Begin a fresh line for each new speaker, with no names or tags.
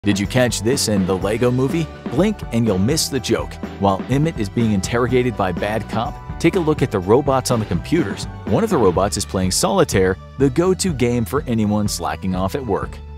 Did you catch this in the Lego Movie? Blink and you'll miss the joke. While Emmett is being interrogated by Bad Cop, take a look at the robots on the computers. One of the robots is playing solitaire, the go-to game for anyone slacking off at work.